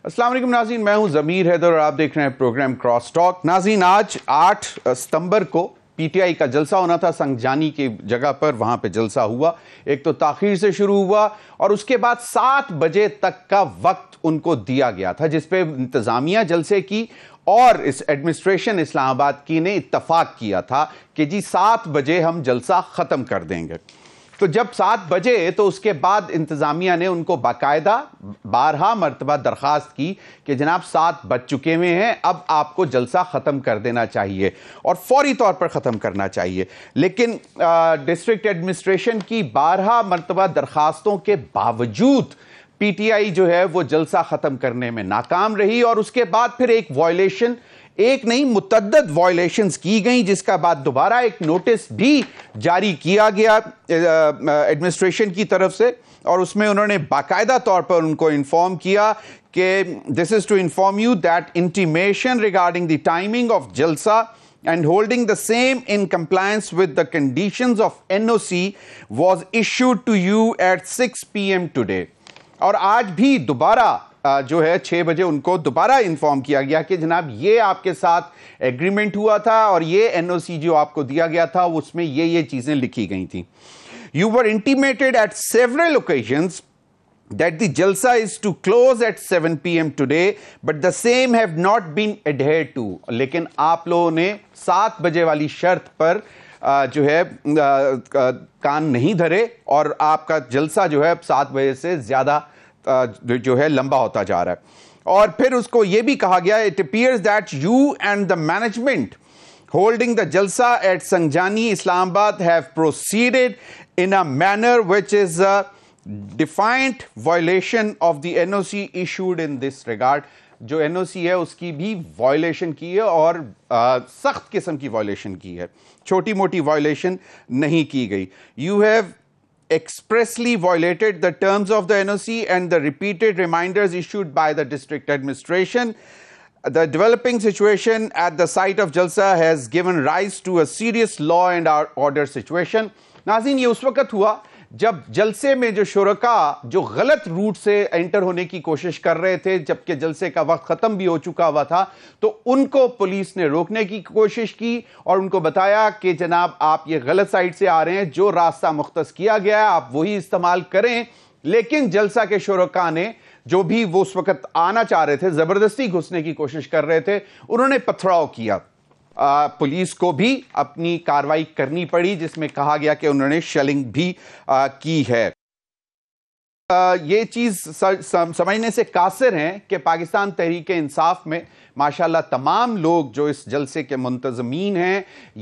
अस्सलाम वालेकुम नाज़रीन, मैं हूं ज़मीर हैदर और आप देख रहे हैं प्रोग्राम क्रॉस टॉक। नाज़रीन, आज 8 सितंबर को पीटीआई का जलसा होना था संगजानी की जगह पर। वहां पे जलसा हुआ, एक तो ताखीर से शुरू हुआ और उसके बाद 7 बजे तक का वक्त उनको दिया गया था, जिसपे इंतजामिया जलसे की और इस एडमिनिस्ट्रेशन इस्लामाबाद की ने इत्तफाक किया था कि जी 7 बजे हम जलसा खत्म कर देंगे। तो जब 7 बजे तो उसके बाद इंतजामिया ने उनको बाकायदा 12 मरतबा दरखास्त की कि जनाब 7 बज चुके हुए हैं, अब आपको जलसा ख़त्म कर देना चाहिए और फौरी तौर पर ख़त्म करना चाहिए। लेकिन डिस्ट्रिक्ट एडमिनिस्ट्रेशन की 12 मरतबा दरखास्तों के बावजूद पीटीआई जो है वो जलसा ख़त्म करने में नाकाम रही और उसके बाद फिर एक वायलेशन, एक नहीं मुतअद्दद वायलेशंस की गई, जिसका बाद दोबारा एक नोटिस भी जारी किया गया एडमिनिस्ट्रेशन की तरफ से और उसमें उन्होंने बाकायदा तौर पर उनको इन्फॉर्म किया कि this is to inform you that intimation regarding the timing of jalsa and holding the same in compliance with the conditions of NOC was issued to you at 6 PM today। और आज भी दोबारा जो है 6 बजे उनको दोबारा इन्फॉर्म किया गया कि जनाब ये आपके साथ एग्रीमेंट हुआ था और ये एनओसी जो आपको दिया गया था उसमें ये चीजें लिखी गई थी। You were intimated at several occasions that the jalsa is to close at 7 PM today, but the same have not been adhered to। लेकिन आप लोगों ने 7 बजे वाली शर्त पर जो है कान नहीं धरे और आपका जलसा जो है 7 बजे से ज्यादा जो है लंबा होता जा रहा है। और फिर उसको यह भी कहा गया, it appears that you and the management holding the jalsa at Sangjani, Islamabad have proceeded in a manner which is a defiant violation of the NOC issued in this regard। जो NOC है उसकी भी violation की है और सख्त किस्म की वायलेशन की है, छोटी मोटी वायलेशन नहीं की गई। You have expressly violated the terms of the NOC and the repeated reminders issued by the district administration। The developing situation at the site of Jalsa has given rise to a serious law and order situation। नाज़रीन, ये उस वक्त हुआ जब जलसे में जो शुरका जो गलत रूट से एंटर होने की कोशिश कर रहे थे, जबकि जलसे का वक्त खत्म भी हो चुका हुआ था, तो उनको पुलिस ने रोकने की कोशिश की और उनको बताया कि जनाब आप ये गलत साइड से आ रहे हैं, जो रास्ता मुख्तस किया गया है आप वही इस्तेमाल करें। लेकिन जलसा के शुरका ने जो भी वो उस वक्त आना चाह रहे थे, जबरदस्ती घुसने की कोशिश कर रहे थे, उन्होंने पथराव किया। पुलिस को भी अपनी कार्रवाई करनी पड़ी, जिसमें कहा गया कि उन्होंने शेलिंग भी की है। ये चीज समझने से कासिर हैं कि पाकिस्तान तहरीक इंसाफ में माशाल्लाह तमाम लोग जो इस जलसे के मुंतजमीन हैं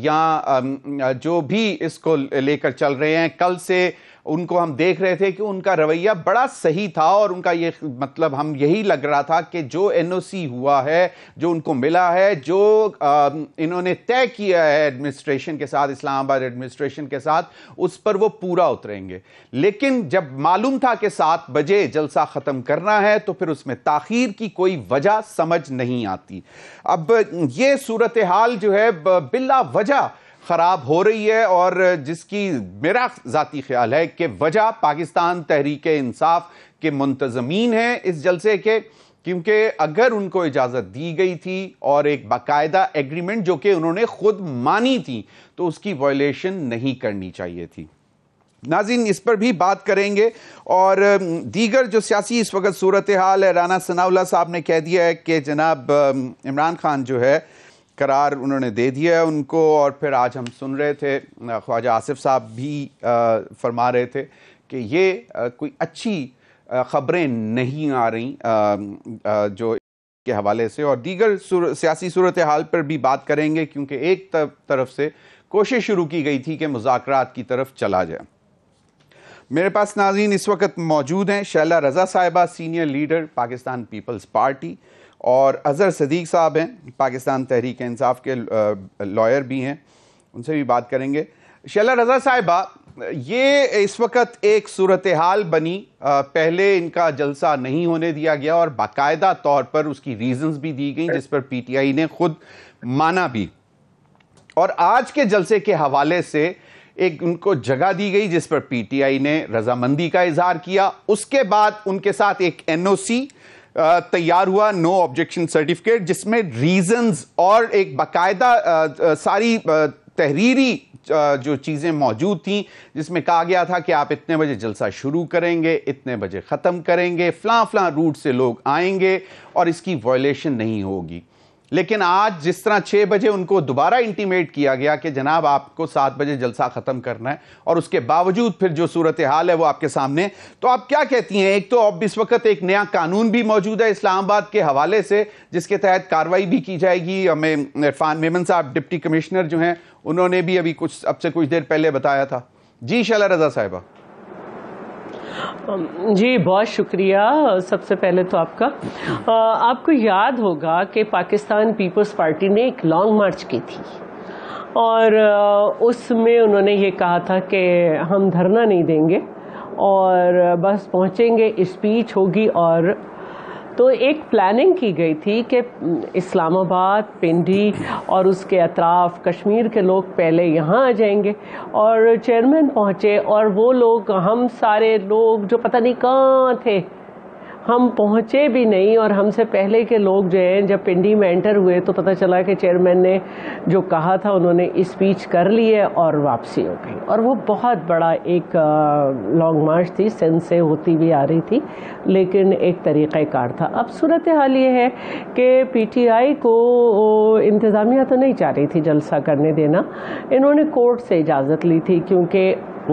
या जो भी इसको लेकर चल रहे हैं, कल से उनको हम देख रहे थे कि उनका रवैया बड़ा सही था और उनका ये मतलब हम यही लग रहा था कि जो एनओसी हुआ है, जो उनको मिला है, जो इन्होंने तय किया है एडमिनिस्ट्रेशन के साथ, इस्लामाबाद एडमिनिस्ट्रेशन के साथ, उस पर वो पूरा उतरेंगे। लेकिन जब मालूम था कि 7 बजे जलसा ख़त्म करना है तो फिर उसमें ताखीर की कोई वजह समझ नहीं आती। अब ये सूरत हाल जो है बिला वजह खराब हो रही है और जिसकी मेरा जाती ख्याल है कि वजह पाकिस्तान तहरीक इंसाफ के मुंतजमीन है इस जलसे के, क्योंकि अगर उनको इजाजत दी गई थी और एक बाकायदा एग्रीमेंट जो कि उन्होंने खुद मानी थी, तो उसकी वायलेशन नहीं करनी चाहिए थी। नाज़रीन, इस पर भी बात करेंगे और दीगर जो सियासी इस वक्त सूरत हाल है, राना सनाउल्लाह साहब ने कह दिया है कि जनाब इमरान खान जो है करार उन्होंने दे दिया है उनको, और फिर आज हम सुन रहे थे ख्वाजा आसिफ साहब भी फरमा रहे थे कि ये कोई अच्छी खबरें नहीं आ रही जो के हवाले से, और दीगर सियासी सूरत हाल पर भी बात करेंगे, क्योंकि एक तरफ से कोशिश शुरू की गई थी कि मुज़ाकरात की तरफ चला जाए। मेरे पास नाज़रीन इस वक्त मौजूद हैं शैला रज़ा साहिबा, senior leader Pakistan Peoples Party, और अज़हर सदीक साहब हैं पाकिस्तान तहरीक इंसाफ के लॉयर भी हैं, उनसे भी बात करेंगे। शैला रज़ा साहिबा, ये इस वक्त एक सूरत हाल बनी, पहले इनका जलसा नहीं होने दिया गया और बाकायदा तौर पर उसकी रीजंस भी दी गई, जिस पर पीटीआई ने खुद माना भी, और आज के जलसे के हवाले से एक उनको जगह दी गई जिस पर पीटीआई ने रजामंदी का इजहार किया। उसके बाद उनके साथ एक एनओसी तैयार हुआ, नो ऑब्जेक्शन सर्टिफिकेट, जिसमें रीजंस और एक बाकायदा सारी तहरीरी जो चीज़ें मौजूद थी, जिसमें कहा गया था कि आप इतने बजे जलसा शुरू करेंगे, इतने बजे ख़त्म करेंगे, फ़लाँ रूट से लोग आएंगे और इसकी वायलेशन नहीं होगी। लेकिन आज जिस तरह 6 बजे उनको दोबारा इंटीमेट किया गया कि जनाब आपको 7 बजे जलसा ख़त्म करना है, और उसके बावजूद फिर जो सूरत हाल है वो आपके सामने, तो आप क्या कहती हैं? एक तो अब इस वक्त एक नया कानून भी मौजूद है इस्लामाबाद के हवाले से, जिसके तहत कार्रवाई भी की जाएगी। हमें इरफान मेमन साहब डिप्टी कमिश्नर जो हैं, उन्होंने भी अभी अब से कुछ देर पहले बताया था। जी शैला रजा साहिबा। जी बहुत शुक्रिया। सबसे पहले तो आपको याद होगा कि पाकिस्तान पीपल्स पार्टी ने एक लॉन्ग मार्च की थी और उसमें उन्होंने ये कहा था कि हम धरना नहीं देंगे और बस पहुंचेंगे, स्पीच होगी, और तो एक प्लानिंग की गई थी कि इस्लामाबाद, पिंडी और उसके अतराफ़ कश्मीर के लोग पहले यहाँ आ जाएंगे, और चेयरमैन पहुँचे और वो लोग, हम सारे लोग जो पता नहीं कहाँ थे, हम पहुँचे भी नहीं, और हमसे पहले के लोग जो हैं जब पिंडी में एंटर हुए तो पता चला कि चेयरमैन ने जो कहा था उन्होंने स्पीच कर ली है और वापसी हो गई। और वो बहुत बड़ा एक लॉन्ग मार्च थी, सिंध से होती भी आ रही थी, लेकिन एक तरीक़ाकार था। अब सूरत हाल ये है कि पीटीआई को इंतज़ामिया तो नहीं चाह रही थी जलसा करने देना, इन्होंने कोर्ट से इजाज़त ली थी, क्योंकि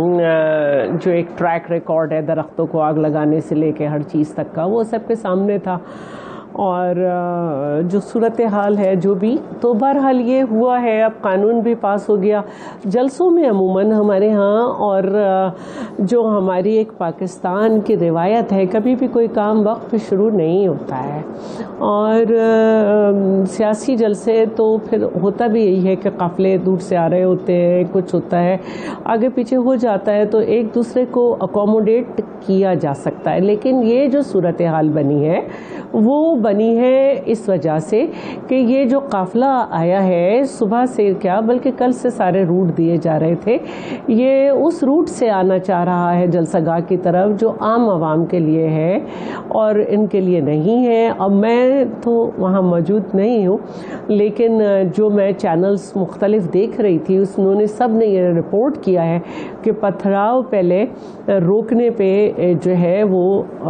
जो एक ट्रैक रिकॉर्ड है दरख्तों को आग लगाने से लेके हर चीज़ तक का, वो सबके सामने था। और जो सूरत हाल है जो भी, तो बहरहाल ये हुआ है, अब कानून भी पास हो गया। जलसों में अमूमन हमारे यहाँ, और जो हमारी एक पाकिस्तान की रिवायत है, कभी भी कोई काम वक्त पे शुरू नहीं होता है, और सियासी जलसे तो फिर होता भी यही है कि काफ़िले दूर से आ रहे होते हैं, कुछ होता है आगे पीछे हो जाता है, तो एक दूसरे को अकोमोडेट किया जा सकता है। लेकिन ये जो सूरत हाल बनी है वो बनी है इस वजह से कि ये जो काफ़िला आया है सुबह से, क्या बल्कि कल से सारे रूट दिए जा रहे थे, ये उस रूट से आना चाह रहा है जलसागाह की तरफ जो आम आवाम के लिए है और इनके लिए नहीं है। अब मैं तो वहाँ मौजूद नहीं हूँ, लेकिन जो मैं चैनल्स मुख्तलिफ देख रही थी उन्होंने सब ने ये रिपोर्ट किया है कि पथराव पहले रोकने पे जो है वो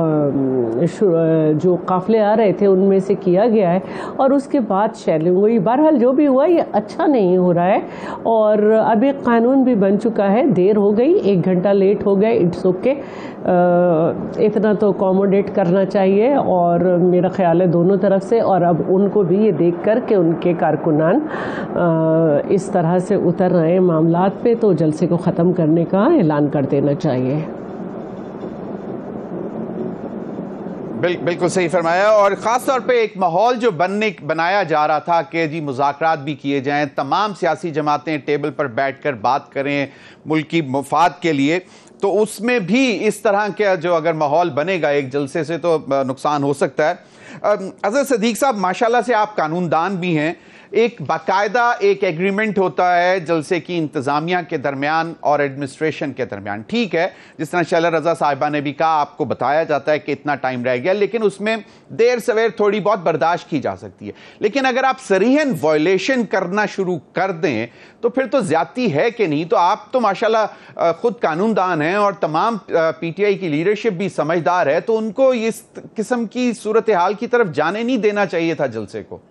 जो काफ़िले आ रहे थे उनमें से किया गया है, और उसके बाद शैलिंग हुई। बहरहाल जो भी हुआ ये अच्छा नहीं हो रहा है, और अब एक कानून भी बन चुका है, देर हो गई, 1 घंटा लेट हो गए, इट्स ओके, इतना तो अकोमोडेट करना चाहिए, और मेरा ख्याल है दोनों तरफ से। और अब उनको भी ये देख कर के उनके कारकुनान इस तरह से उतर रहे हैं मामलात पे, तो जलसे को ख़त्म करने का ऐलान कर देना चाहिए। बिल्कुल सही फरमाया। और ख़ास तौर पे एक माहौल जो बनाया जा रहा था कि जी मुज़ाकरात भी किए जाएं, तमाम सियासी जमातें टेबल पर बैठकर बात करें मुल्क की मुफाद के लिए, तो उसमें भी इस तरह का जो अगर माहौल बनेगा एक जलसे से तो नुकसान हो सकता है। अज़हर सदीक साहब, माशाल्लाह से आप कानूनदान भी हैं, एक बाकायदा एक एग्रीमेंट होता है जलसे की इंतज़ामिया के दरमियान और एडमिनिस्ट्रेशन के दरमियान। ठीक है, जिस तरह शैला रजा साहिबा ने भी कहा, आपको बताया जाता है कि इतना टाइम रह गया, लेकिन उसमें देर सवेर थोड़ी बहुत बर्दाश्त की जा सकती है। लेकिन अगर आप सरीहन वायलेशन करना शुरू कर दें तो फिर तो ज्यादती है कि नहीं? तो आप तो माशाल्लाह खुद कानूनदान हैं और तमाम पीटीआई की लीडरशिप भी समझदार है, तो उनको इस किस्म की सूरत हाल की तरफ जाने नहीं देना चाहिए था जलसे को।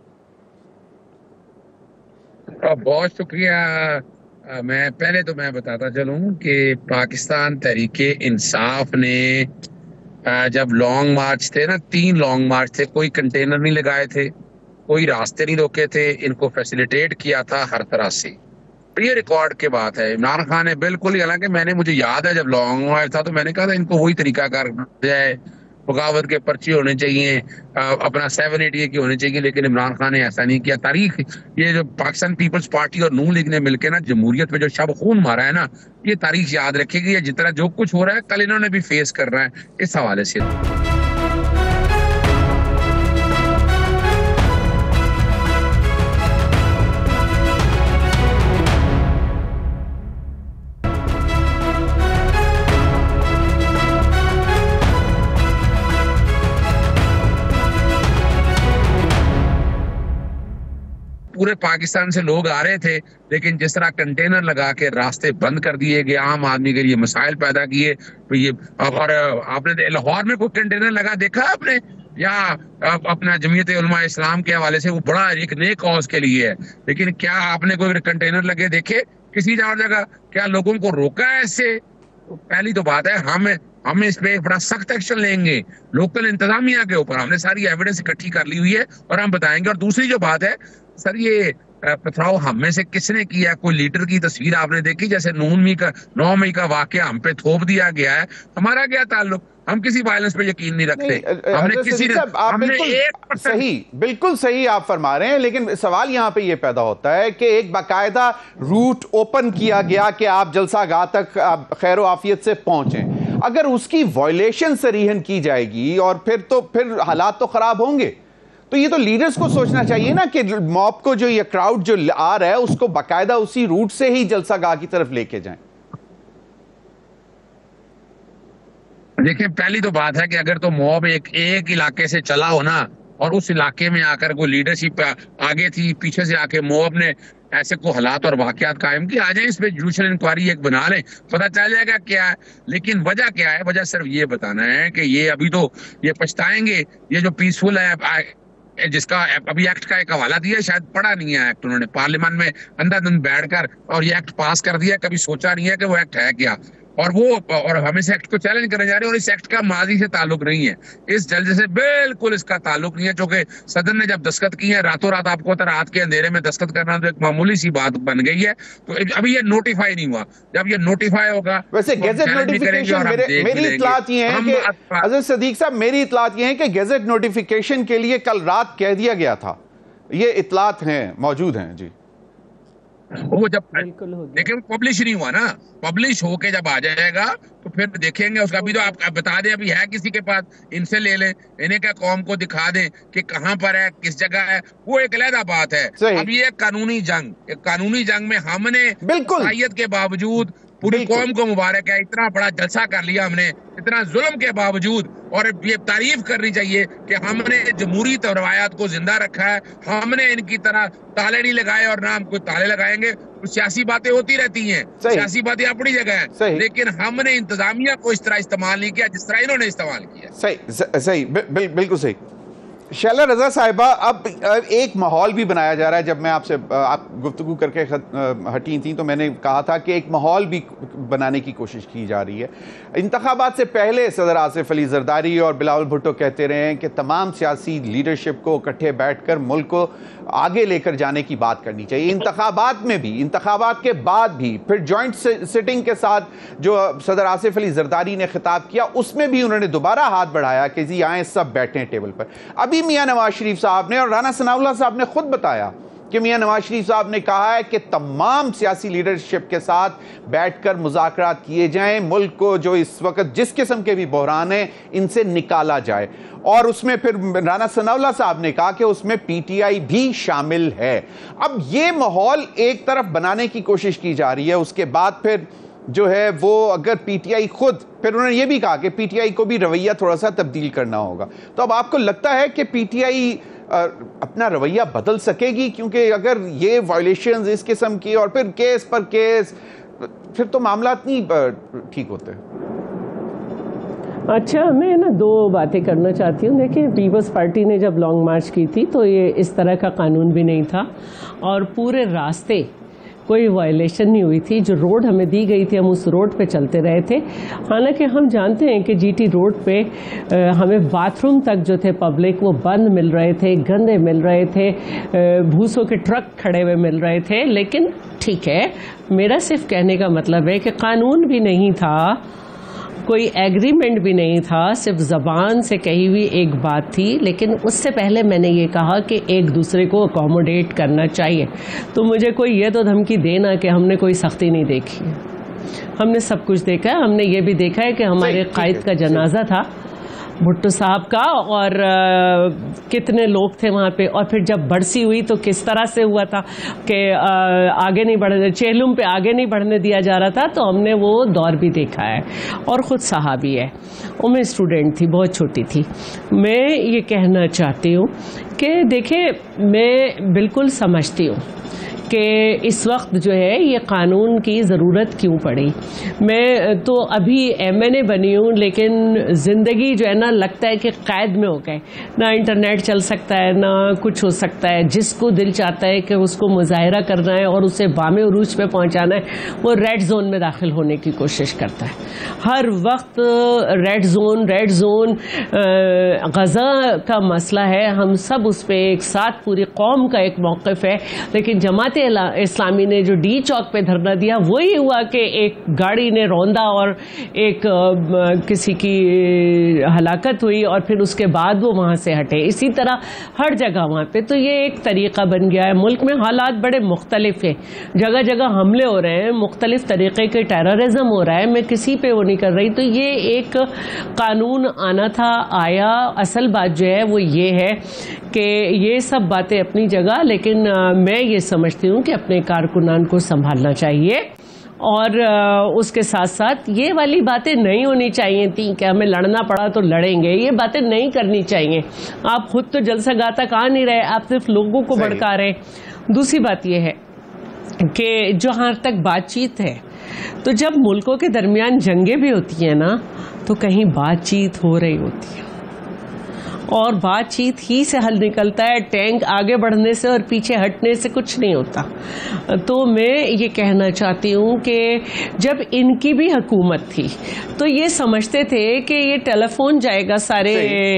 बहुत शुक्रिया। मैं बताता चलूं कि पाकिस्तान तहरीके इंसाफ ने जब लॉन्ग मार्च थे ना, 3 लॉन्ग मार्च थे, कोई कंटेनर नहीं लगाए थे, कोई रास्ते नहीं रोके थे, इनको फैसिलिटेट किया था हर तरह से। ये रिकॉर्ड के बात है। इमरान खान ने बिल्कुल, हालांकि मुझे याद है जब लॉन्ग मार्च था तो मैंने कहा था इनको वही तरीका कर जाए, बगावत के पर्चे होने चाहिए, अपना 780 के होने चाहिए, लेकिन इमरान खान ने ऐसा नहीं किया। तारीख, ये जो पाकिस्तान पीपल्स पार्टी और नून लीग ने मिलकर ना जमहूरियत पे जो शब खून मारा है ना, ये तारीख याद रखेगी। जितना जो कुछ हो रहा है कल इन्होंने भी फेस करना है। इस हवाले से पूरे पाकिस्तान से लोग आ रहे थे, लेकिन जिस तरह कंटेनर लगा के रास्ते बंद कर दिए गए, आम आदमी के लिए मसाइल पैदा किए। तो ये और आपने लाहौर में कोई कंटेनर लगा देखा आपने, या अपना जमीयत उलमा इस्लाम के हवाले से वो बड़ा एक नेक कॉज के लिए है, लेकिन क्या आपने कोई कंटेनर लगे देखे किसी और जगह? क्या लोगों को रोका है इससे? तो पहली तो बात है हम इस पे बड़ा सख्त एक्शन लेंगे लोकल इंतजामिया के ऊपर। हमने सारी एविडेंस इकट्ठी कर ली हुई है और हम बताएंगे। और दूसरी जो बात है सर, ये पथराव हम में से किसने किया? कोई लीडर की तस्वीर आपने देखी? जैसे 9 मई का वाकया हम पे थोप दिया गया है, हमारा क्या ताल्लुक? हम किसी वायलेंस पे यकीन नहीं रखते। हमने किसी बिल्कुल सही आप फरमा रहे हैं, लेकिन सवाल यहां पे ये पैदा होता है कि एक बाकायदा रूट ओपन किया गया कि आप जलसागाह तक खैर आफियत से पहुंचें। अगर उसकी वायलेशन सरीहन की जाएगी और फिर हालात तो खराब होंगे। तो ये तो लीडर्स को सोचना चाहिए ना कि मॉब को जो ये क्राउड जो आ रहा है उसको बाकायदा उसी रूट से ही जलसागाह की तरफ लेके जाएं। देखिए, पहली तो बात है कि अगर तो मॉब एक इलाके से चला हो ना, और उस इलाके में आकर कोई लीडरशिप आगे थी, पीछे से आके मॉब ने ऐसे को हालात और वाकयात कायम किए, आ जाए इस पे जुडिशल इंक्वायरी एक बना लें, पता चल जाएगा क्या है। लेकिन वजह क्या है? वजह सिर्फ ये बताना है कि ये अभी तो ये पछताएंगे। ये जो पीसफुल है जिसका अभी एक्ट का एक हवाला दिया, शायद पढ़ा नहीं है एक्ट, उन्होंने पार्लियामेंट में अंधाधुंध बैठकर और ये एक्ट पास कर दिया, कभी सोचा नहीं है कि वो एक्ट है क्या। और हम इस एक्ट को चैलेंज करने जा रहे हैं, और इस एक्ट का माजी से ताल्लुक नहीं है, इस जल्द से बिल्कुल इसका ताल्लुक नहीं है, क्योंकि सदन ने जब दस्तखत की है रातों रात, आपको तो रात के अंधेरे में दस्तखत करना तो एक मामूली सी बात बन गई है। तो अभी ये नोटिफाई नहीं हुआ, जब ये नोटिफाई होगा वैसे गेजेट नोटिफिकेशन मेरी इत्तलात ये है कि अज़ीज़ सदीक साहब, मेरी इत्तलात ये है कि गेजेट नोटिफिकेशन के लिए कल रात कह दिया गया था, ये इत्तलात हैं, मौजूद हैं जी। वो जब देखिए पब्लिश नहीं हुआ ना, पब्लिश होके जब आ जाएगा तो फिर देखेंगे उसका। अभी तो आप बता दें, अभी है किसी के पास, इनसे ले लें, इन्हें क्या कौम को दिखा दें कि कहां पर है, किस जगह है, वो एक अलग बात है। अब ये कानूनी जंग में हमने सलाहियत के बावजूद पूरी कौम को मुबारक है, इतना बड़ा जलसा कर लिया हमने, इतना जुल्म के बावजूद। और ये तारीफ करनी चाहिए कि हमने जमहूरी रवायात को जिंदा रखा है, हमने इनकी तरह ताले नहीं लगाए और ना हम कोई ताले लगाएंगे। तो सियासी बातें होती रहती हैं, सियासी बातें अपनी जगह है, लेकिन हमने इंतजामिया को इस तरह इस्तेमाल नहीं किया जिस तरह इन्होंने इस्तेमाल किया। सही बिल्कुल सही। शैला रजा साहिबा, अब एक माहौल भी बनाया जा रहा है। जब मैं आप गुफ्तगू करके हटी थी तो मैंने कहा था कि एक माहौल भी बनाने की कोशिश की जा रही है। इंतखाबात से पहले सदर आसिफ अली जरदारी और बिलावल भुट्टो कहते रहे हैं कि तमाम सियासी लीडरशिप को इकट्ठे बैठकर मुल्क को आगे लेकर जाने की बात करनी चाहिए। इंतखाबात में भी, इंतखाबात के बाद भी, फिर जॉइंट सिटिंग के साथ जो सदर आसिफ अली जरदारी ने खिताब किया उसमें भी उन्होंने दोबारा हाथ बढ़ाया कि जी आए सब बैठे टेबल पर। अभी मियां नवाज शरीफ साहब ने और राना सनाउल्लाह साहब ने खुद बताया कि मियां नवाज शरीफ साहब ने कहा है कि तमाम सियासी लीडरशिप के साथ बैठकर मुज़ाकरात किए जाएं, मुल्क को जो इस वक्त जिस किस्म के भी बहरान है इनसे निकाला जाए। और उसमें फिर राना सनाउल्लाह साहब ने कहा कि उसमें पीटीआई भी शामिल है। अब ये माहौल एक तरफ बनाने की कोशिश की जा रही है, उसके बाद फिर जो है वो अगर पीटीआई खुद, फिर उन्होंने ये भी कहा कि पीटीआई को भी रवैया थोड़ा सा तब्दील करना होगा। तो अब आपको लगता है कि पीटीआई अपना रवैया बदल सकेगी? क्योंकि अगर ये वायलेशंस इस किस्म की और फिर केस पर केस, फिर तो मामला नहीं ठीक होते। अच्छा, मैं ना दो बातें करना चाहती हूँ। देखिए, पीपल्स पार्टी ने जब लॉन्ग मार्च की थी तो ये इस तरह का कानून भी नहीं था और पूरे रास्ते कोई वायलेशन नहीं हुई थी। जो रोड हमें दी गई थी हम उस रोड पे चलते रहे थे। हालांकि हम जानते हैं कि जीटी रोड पे हमें बाथरूम तक जो थे पब्लिक वो बंद मिल रहे थे, गंदे मिल रहे थे, भूसों के ट्रक खड़े हुए मिल रहे थे। लेकिन ठीक है, मेरा सिर्फ कहने का मतलब है कि कानून भी नहीं था, कोई एग्रीमेंट भी नहीं था, सिर्फ ज़बान से कही हुई एक बात थी। लेकिन उससे पहले मैंने ये कहा कि एक दूसरे को अकोमोडेट करना चाहिए। तो मुझे कोई ये तो धमकी देना कि हमने कोई सख्ती नहीं देखी, हमने सब कुछ देखा है। हमने ये भी देखा है कि हमारे कायद का जनाजा था, भुट्टो साहब का, और कितने लोग थे वहाँ पे, और फिर जब बरसी हुई तो किस तरह से हुआ था कि आगे नहीं बढ़ने, चेहलुम पे आगे नहीं बढ़ने दिया जा रहा था, तो हमने वो दौर भी देखा है। और ख़ुद सहाबी है, और मैं स्टूडेंट थी, बहुत छोटी थी। मैं ये कहना चाहती हूँ कि देखिए, मैं बिल्कुल समझती हूँ कि इस वक्त जो है ये कानून की ज़रूरत क्यों पड़ी। मैं तो अभी MNA बनी हूँ, लेकिन ज़िंदगी जो है ना, लगता है कि कैद में हो गए, ना इंटरनेट चल सकता है, ना कुछ हो सकता है। जिसको दिल चाहता है कि उसको मुजाहरा करना है और उसे बामे उरूज पे पहुँचाना है, वो रेड जोन में दाखिल होने की कोशिश करता है। हर वक्त रेड जोन गज़ा का मसला है, हम सब उस पर एक साथ, पूरी कौम का एक मौक़िफ़ है। लेकिन जमात इस्लामी ने जो डी चौक पे धरना दिया, वही हुआ कि एक गाड़ी ने रौंदा और एक किसी की हलाकत हुई, और फिर उसके बाद वो वहाँ से हटे। इसी तरह हर जगह वहाँ पे, तो ये एक तरीक़ा बन गया है। मुल्क में हालात बड़े मुख्तलिफ हैं, जगह जगह हमले हो रहे हैं, मुख्तलिफ तरीक़े के टेररिज्म हो रहा है। मैं किसी पे वो नहीं कर रही। तो ये एक कानून आना था, आया। असल बात जो है वो ये है कि ये सब बातें अपनी जगह, लेकिन मैं ये समझती हूँ कि अपने कारकुनान को संभालना चाहिए, और उसके साथ साथ ये वाली बातें नहीं होनी चाहिए थी कि हमें लड़ना पड़ा तो लड़ेंगे। ये बातें नहीं करनी चाहिए। आप खुद तो जलसा गाता कहा नहीं रहे, आप सिर्फ लोगों को भड़का रहे। दूसरी बात यह है कि जहाँ तक बातचीत है, तो जब मुल्कों के दरमियान जंगें भी होती हैं ना, तो कहीं बातचीत हो रही होती है, और बातचीत ही से हल निकलता है। टैंक आगे बढ़ने से और पीछे हटने से कुछ नहीं होता। तो मैं ये कहना चाहती हूँ कि जब इनकी भी हुकूमत थी, तो ये समझते थे कि ये टेलीफोन जाएगा सारे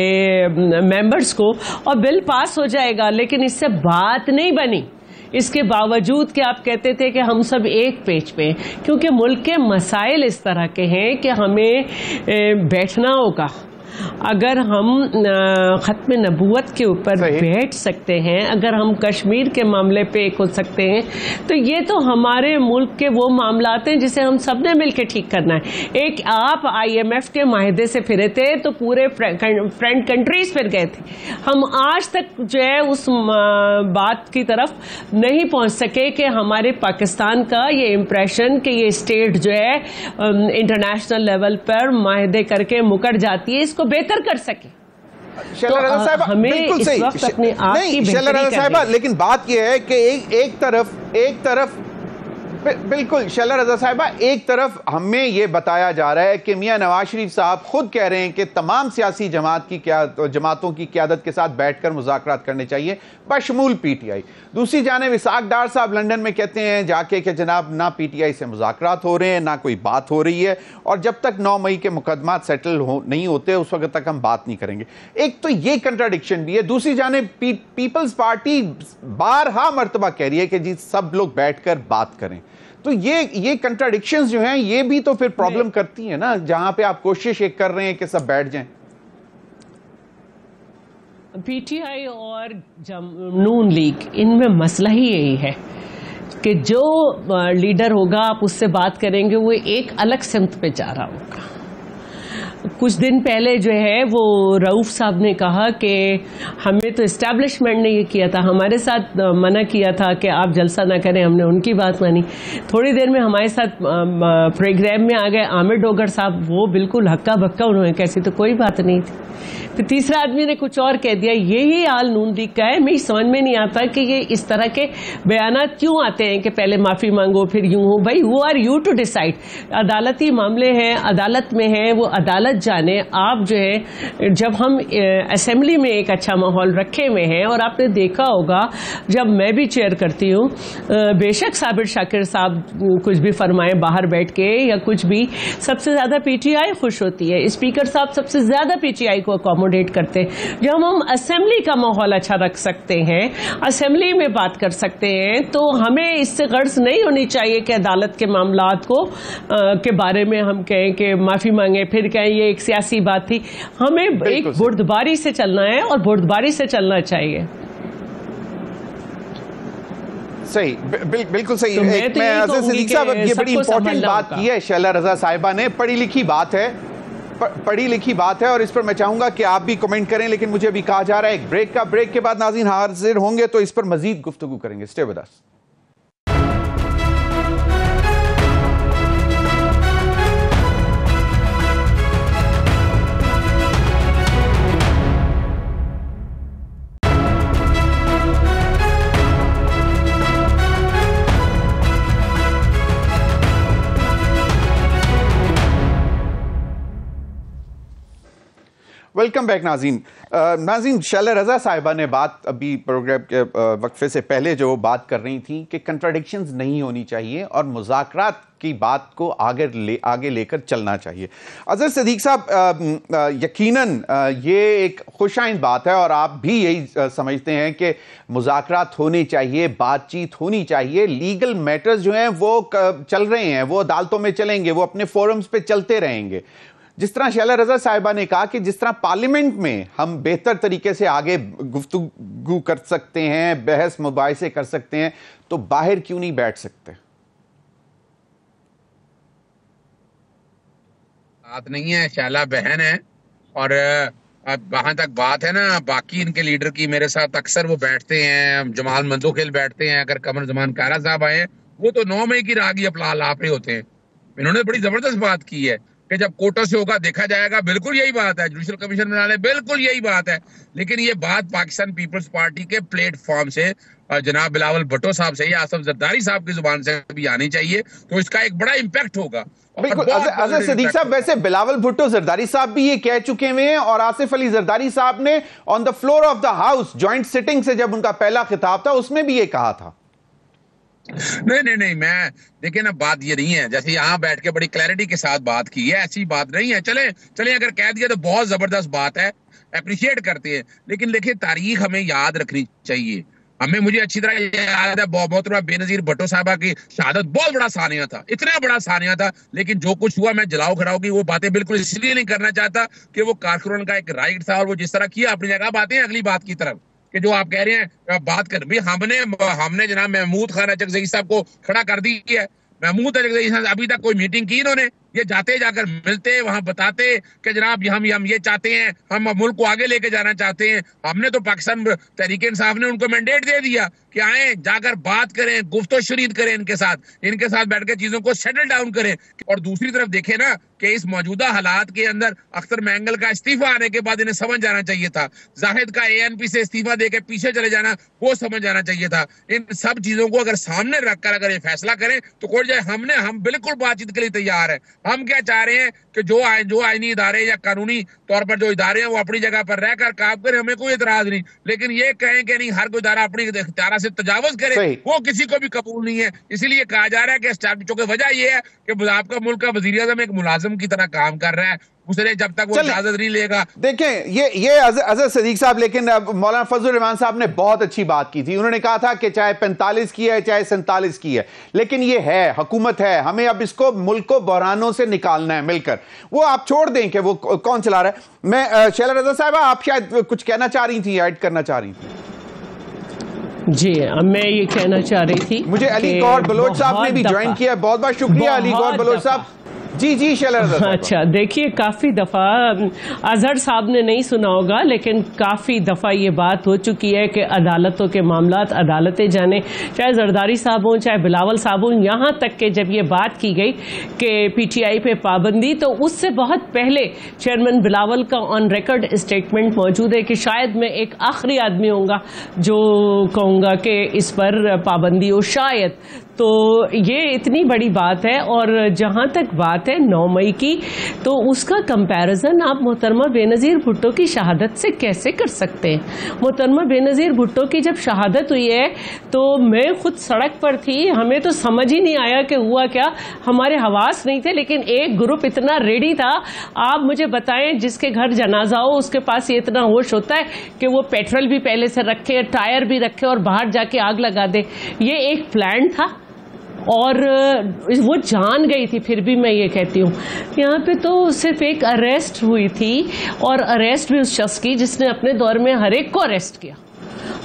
मेंबर्स को और बिल पास हो जाएगा, लेकिन इससे बात नहीं बनी। इसके बावजूद कि आप कहते थे कि हम सब एक पेज पे, क्योंकि मुल्क के मसाइल इस तरह के हैं कि हमें बैठना होगा। अगर हम ख़त्म नबूवत के ऊपर बैठ सकते हैं, अगर हम कश्मीर के मामले पे एक हो सकते हैं, तो ये तो हमारे मुल्क के वो मामलात हैं जिसे हम सब ने मिल के ठीक करना है। एक आप IMF के माहिदे से फिरे थे तो पूरे फ्रेंड कंट्रीज फिर गए थे। हम आज तक जो है उस बात की तरफ नहीं पहुंच सके कि हमारे पाकिस्तान का ये इम्प्रेशन कि ये स्टेट जो है इंटरनेशनल लेवल पर माहिदे करके मुकर जाती है, इसको बेहतर कर सके। शैला रज़ा साहिबा, बिल्कुल सही। नहीं शैला रज़ा साहिबा, लेकिन बात यह है कि एक तरफ बिल्कुल शैला रज़ा साहिबा, एक तरफ हमें यह बताया जा रहा है कि मियां नवाज शरीफ साहब खुद कह रहे हैं कि तमाम सियासी जमातों की क़यादत के साथ बैठकर मुज़ाकरात करने चाहिए, बशमूल PTI। दूसरी जानिब इसाक डार साहब लंदन में कहते हैं जाके कि जनाब ना PTI से मुज़ाकरात हो रहे हैं, ना कोई बात हो रही है, और जब तक 9 मई के मुकदमात सेटल नहीं होते उस वक्त तक हम बात नहीं करेंगे। एक तो ये कंट्राडिक्शन भी है। दूसरी जानिब पीपल्स पार्टी बारहा मरतबा कह रही है कि जी सब लोग बैठकर बात करें। तो ये कंट्राडिक्शंस जो हैं, ये भी तो फिर प्रॉब्लम करती है ना, जहां पे आप कोशिश एक कर रहे हैं कि सब बैठ जाएं। PTI और नून लीग, इनमें मसला ही यही है कि जो लीडर होगा आप उससे बात करेंगे, वो एक अलग सिमत पे जा रहा होगा। कुछ दिन पहले जो है वो रऊफ साहब ने कहा कि हमें तो इस्टेब्लिशमेंट ने ये किया था, हमारे साथ मना किया था कि आप जलसा ना करें, हमने उनकी बात मानी। थोड़ी देर में हमारे साथ प्रोग्राम में आ गए आमिर डोगर साहब, वो बिल्कुल हक्का बक्का, उन्होंने कैसी तो कोई बात नहीं थी। फिर तीसरा आदमी ने कुछ और कह दिया। यही हाल नून लीग का है। मैं समझ में नहीं आता कि ये इस तरह के बयानात क्यों आते हैं कि पहले माफ़ी मांगो फिर यूं हो। भाई who are you to decide? अदालती मामले हैं, अदालत में है, वो अदालत जाने। आप जो है, जब हम असेंबली में एक अच्छा माहौल रखे हुए हैं, और आपने देखा होगा जब मैं भी चेयर करती हूँ, बेशक साबिर शाकिर साहब कुछ भी फरमाएं बाहर बैठ के या कुछ भी, सबसे ज़्यादा PTI खुश होती है। स्पीकर साहब सबसे ज़्यादा PTI को अकोमोडेट करते हैं। जब हम असेंबली का माहौल अच्छा रख सकते हैं, असेंबली में बात कर सकते हैं, तो हमें इससे गर्ज नहीं होनी चाहिए कि अदालत के मामलात को के बारे में हम कहें कि माफ़ी मांगे, फिर कहें ये एक सियासी बात थी। हमें एक बुर्दबारी से चलना है और बुर्दबारी से चलना चाहिए। सही, बिल्कुल सही। मैं अज़ीज़ सिद्दीकी साहब, ये बड़ी इंपॉर्टेंट बात की है शैला रज़ा साहिबा ने, पढ़ी लिखी बात है। पढ़ी लिखी बात है और इस पर मैं चाहूंगा कि आप भी कमेंट करें, लेकिन मुझे अभी कहा जा रहा है एक ब्रेक के बाद नाज़रीन हाजिर होंगे तो इस पर मजीद गुफ्तगू करेंगे। Stay with us. Welcome back नाज़रीन। शैला रज़ा साहिबा ने बात अभी प्रोग्राम के वक्फे से पहले जो बात कर रही थी कि कंट्राडिक्शंस नहीं होनी चाहिए और मुज़ाकरात की बात को आगे लेकर चलना चाहिए। अज़हर सिद्दीक़ साहब, यकीनन ये एक खुशाइंद बात है और आप भी यही समझते हैं कि मुज़ाकरात होने चाहिए, बातचीत होनी चाहिए, लीगल मैटर्स जो हैं वो चल रहे हैं, वो अदालतों में चलेंगे, वो अपने फोरम्स पे चलते रहेंगे। जिस तरह शैला रज़ा साहिबा ने कहा कि जिस तरह पार्लियामेंट में हम बेहतर तरीके से आगे गुफ्तगू कर सकते हैं, बहस मुबाहिसे कर सकते हैं, तो बाहर क्यों नहीं बैठ सकते? बात नहीं है, शैला बहन है और वहां तक बात है ना, बाकी इनके लीडर की मेरे साथ अक्सर वो बैठते हैं, जमाल मंदोखेल बैठते हैं, अगर कमर जमान कारा साहब आए वो तो 9 मई की रागी अपना लाप रहे होते हैं। इन्होंने बड़ी जबरदस्त बात की है कि जब कोटा से होगा देखा जाएगा, बिल्कुल यही बात है, जुडिशल कमीशन बना ले, बिल्कुल यही बात है। लेकिन ये बात पाकिस्तान पीपल्स पार्टी के प्लेटफॉर्म से जनाब बिलावल भुट्टो साहब से या आसिफ जरदारी साहब की जुबान से भी आनी चाहिए, तो इसका एक बड़ा इम्पैक्ट होगा। बिल्कुल अज़हर सिद्दीक़ साहब, वैसे बिलावल भुट्टो जरदारी साहब भी ये कह चुके हुए हैं और आसिफ अली जरदारी साहब ने on the floor of the house joint sitting से जब उनका पहला खिताब था उसमें भी ये कहा था। नहीं, मैं देखिए ना, बात ये नहीं है जैसे यहाँ बैठ के बड़ी क्लैरिटी के साथ बात की है, ऐसी बात नहीं है। चले अगर कह दिया तो बहुत जबरदस्त बात है, अप्रिशिएट करते हैं। लेकिन देखिए तारीख हमें याद रखनी चाहिए। मुझे अच्छी तरह याद है मोहतरमा बेनजीर भुट्टो साहबा की शहादत बहुत बड़ा सानिया था, इतना बड़ा सानिया था। लेकिन जो कुछ हुआ, मैं जलाओ खड़ाओ की वो बातें बिल्कुल इसलिए नहीं करना चाहता कि वो कारकुन का एक राइट था और वो जिस तरह किया अपनी जगह। बातें अगली बात की तरफ कि जो आप कह रहे हैं बात कर, भाई हमने जनाब महमूद खान अचकज़ई साहब को खड़ा कर दी है। महमूद अचकज़ई साहब अभी तक कोई मीटिंग की इन्होंने? ये जाते जाकर मिलते, वहां बताते कि जनाब हम ये चाहते हैं, हम मुल्क को आगे लेके जाना चाहते हैं। हमने तो पाकिस्तान तहरीक इंसाफ ने उनको मैंडेट दे दिया कि आए, जाकर बात करें, गुफ्तो शरीद करें, इनके साथ बैठ के चीजों को सेटल डाउन करें। और दूसरी तरफ देखें ना कि इस मौजूदा हालात के अंदर अख्तर मैंगल का इस्तीफा आने के बाद इन्हें समझ जाना चाहिए था, जाहिद का ANP से इस्तीफा देके पीछे चले जाना वो समझ जाना चाहिए था। इन सब चीजों को अगर सामने रखकर अगर ये फैसला करें तो कोई जाए, हम बिल्कुल बातचीत के लिए तैयार है। हम क्या चाह रहे हैं कि जो आईनी इदारे या कानूनी तौर पर जो इदारे हैं वो अपनी जगह पर रहकर काम करें, हमें कोई एतराज नहीं। लेकिन ये कहें कि नहीं हर कोई इदारा अपनी इख्तियार से तजावुज करे, वो किसी को भी कबूल नहीं है। इसीलिए कहा जा रहा है कि चूंकि वजह यह है कि आपका मुल्क का वजीर आज़म एक मुलाजिम की तरह काम कर रहा है, उसे जब तक वो इजाजत नहीं लेगा। देखें ये अज़हर सिद्दीक़ साहब, लेकिन मौलाना फजल रहमान साहब ने बहुत अच्छी बात की थी। उन्होंने कहा था कि चाहे 45 की है चाहे 47 की है, लेकिन ये है हुकूमत है, हमें अब इसको मुल्क को बहरानों से निकालना है मिलकर। वो आप छोड़ दें कि वो कौन चला रहा है। मैं शैला रज़ा साहिबा, आप शायद कुछ कहना चाह रही थी, ऐड करना चाह रही थी। जी, मैं ये कहना चाह रही थी, मुझे अली गौहर बलोच साहब ने भी ज्वाइन किया, बहुत बहुत शुक्रिया अली गौहर बलोच साहब। जी शैला रज़ा साहिबा। अच्छा, देखिए काफ़ी दफ़ा अजहर साहब ने नहीं सुना होगा, लेकिन काफ़ी दफ़ा ये बात हो चुकी है कि अदालतों के मामलात अदालतें जाने, चाहे जरदारी साहब हों चाहे बिलावल साहब हों। यहाँ तक कि जब ये बात की गई कि PTI पे पाबंदी, तो उससे बहुत पहले चेयरमैन बिलावल का ऑन रिकॉर्ड स्टेटमेंट मौजूद है कि शायद मैं एक आखिरी आदमी होऊंगा जो कहूँगा कि इस पर पाबंदी हो, शायद। तो ये इतनी बड़ी बात है। और जहाँ तक बात है 9 मई की, तो उसका कंपैरिजन आप मोहतरमा बेनज़ीर भुट्टो की शहादत से कैसे कर सकते हैं? मोहतरमा बेनज़ीर भुट्टो की जब शहादत हुई है तो मैं खुद सड़क पर थी, हमें तो समझ ही नहीं आया कि हुआ क्या, हमारे हवास नहीं थे। लेकिन एक ग्रुप इतना रेडी था, आप मुझे बताएं, जिसके घर जनाजा हो उसके पास ये इतना होश होता है कि वो पेट्रोल भी पहले से रखे, टायर भी रखे और बाहर जाके आग लगा दे। ये एक प्लान था और वो जान गई थी। फिर भी मैं ये कहती हूँ, यहाँ पे तो सिर्फ एक अरेस्ट हुई थी, और अरेस्ट भी उस शख्स की जिसने अपने दौर में हर एक को अरेस्ट किया।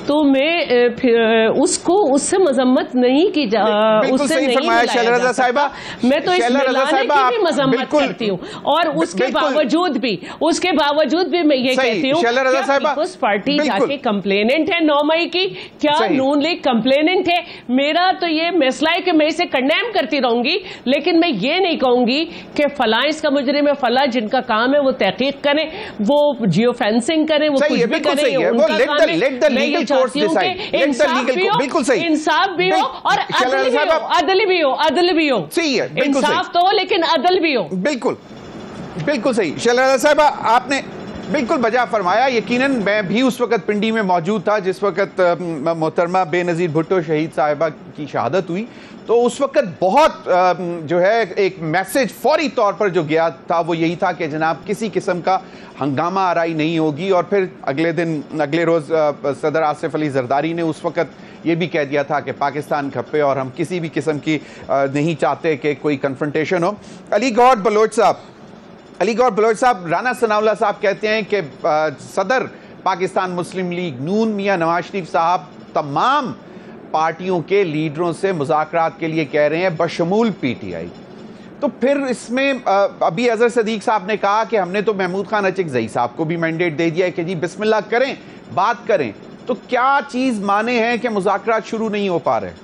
तो मैं फिर उसको उससे मजम्मत नहीं की जा उससे नहीं मिलाया जा सकता। मैं तो इस मिलाने की भी मजम्मत करती हूँ और उसके बावजूद भी मैं ये कहती हूँ पीपल्स पार्टी जाके कंप्लेनेंट है 9 मई की, क्या नून लीग कंप्लेनेंट है? मेरा तो ये मसला है कि मैं इसे कंडेम करती रहूंगी, लेकिन मैं ये नहीं कहूंगी कि फला इसका मुजरिम है, फला जिनका काम है वो तहकीक करें, वो जियो फेंसिंग करें, वो कुछ भी करें, उनका काम है। मैं ये चाहती हूँ कि इंसाफ भी हो और अदल भी हो। इंसाफ तो हो लेकिन अदल भी हो। बिल्कुल सही शैलजा साहिबा, आपने बिल्कुल बजा फरमाया। यकीनन मैं भी उस वक्त पिंडी में मौजूद था जिस वक्त मोहतरमा बेनज़ीर भुट्टो शहीद साहिबा की शहादत हुई। तो उस वक्त बहुत जो है एक मैसेज फौरी तौर पर जो गया था वो यही था कि जनाब किसी किस्म का हंगामा आराई नहीं होगी। और फिर अगले रोज़ सदर आसिफ अली जरदारी ने उस वक्त ये भी कह दिया था कि पाकिस्तान खप्पे और हम किसी भी किस्म की नहीं चाहते कि कोई कन्फ्रंटेशन हो। अली गौहर बलोच साहब, राना सनाउल्लाह साहब कहते हैं कि सदर पाकिस्तान मुस्लिम लीग नून मियां नवाज शरीफ साहब तमाम पार्टियों के लीडरों से मुज़ाकरात के लिए कह रहे हैं बशमूल पीटीआई। तो फिर इसमें अभी अजहर सदीक साहब ने कहा कि हमने तो महमूद खान अचकज़ई साहब को भी मैंडेट दे दिया है कि जी बिस्मिल्लाह करें, बात करें। तो क्या चीज माने हैं कि मुज़ाकरात शुरू नहीं हो पा रहे?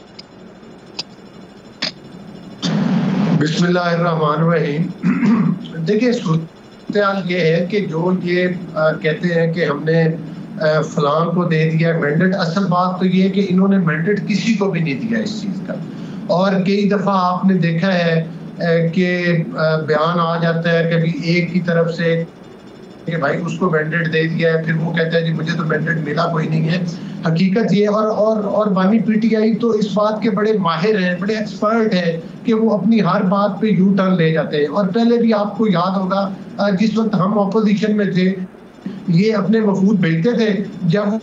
बिस्मिल्लाहिर्रहमानिर्रहीम। देखिए, सूरत ये है कि जो ये कहते हैं कि हमने फलां को दे दिया मैंडेट, असल बात तो ये है कि इन्होंने मैंडेट किसी को भी नहीं दिया इस चीज़ का। और कई दफ़ा आपने देखा है कि बयान आ जाता है कभी एक की तरफ से कि भाई उसको मैंडेट दे दिया है, फिर वो कहता है जी मुझे तो मैंडेट मिला कोई नहीं है। हकीकत ये और बानी पीटीआई तो इस बात के बड़े माहिर हैं, बड़े एक्सपर्ट हैं कि वो अपनी हर बात पे यू टर्न ले जाते हैं। और पहले भी आपको याद होगा जिस वक्त हम ऑपोजिशन में थे, ये अपने वफूद भेजते थे, जब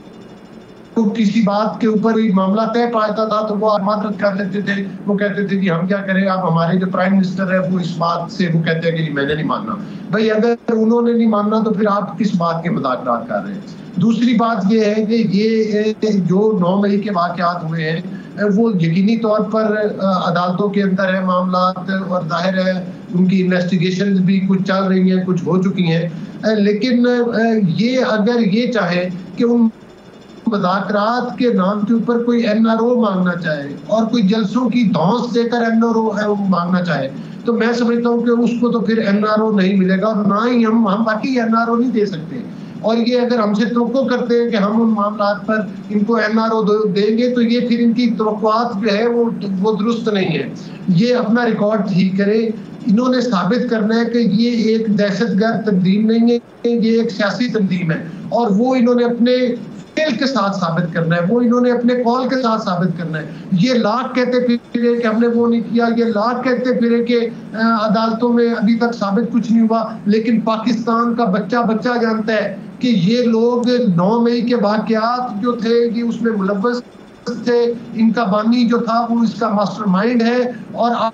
तो किसी बात के ऊपर ही मामला तय पाता था तो वो आमादत कर लेते थे। वो कहते थे कि हम क्या करें, आप हमारे जो प्राइम मिनिस्टर है वो इस बात से वो कहते हैं कि मैंने नहीं मानना। भाई अगर उन्होंने नहीं मानना तो फिर आप किस बात के मुज़ाकरात कर रहे हैं? दूसरी बात ये है कि ये जो 9 मई के वाक़यात हुए हैं वो यकीनी तौर पर अदालतों के अंदर है मामला, और जाहिर है उनकी इन्वेस्टिगेशन भी कुछ चल रही हैं, कुछ हो चुकी हैं। लेकिन ये अगर ये चाहे कि उन मुज़ाकरात के नाम के ऊपर कोई एनआरओ मांगना चाहे और कोई जलसों की धौंस देकर एनआरओ मांगना चाहे, तो मैं समझता हूँ कि उसको तो फिर एनआरओ नहीं मिलेगा और ना ही हम बाकी एनआरओ नहीं दे सकते। और ये अगर हमसे तवक्को करते हैं कि हम उन मामलात पर इनको एनआरओ देंगे तो ये फिर इनकी तवक्कुआत जो है वो दुरुस्त नहीं है। ये अपना रिकॉर्ड ठीक करे। इन्होंने साबित करना है कि ये एक दहशतगर्द तंजीम नहीं है, ये एक सियासी तंजीम है, और वो इन्होंने अपने फेल के साथ साबित करना है, वो इन्होंने अपने कॉल के साथ साबित करना है। ये लाख कहते फिरे कि हमने वो नहीं किया, ये लाख कहते फिरे कि अदालतों में अभी तक साबित कुछ नहीं हुआ, लेकिन पाकिस्तान का बच्चा जानता है कि ये लोग 9 मई के वाक़यात जो थे ये उसमें मुलव्वस थे। इनका बानी जो था वो इसका मास्टरमाइंड है और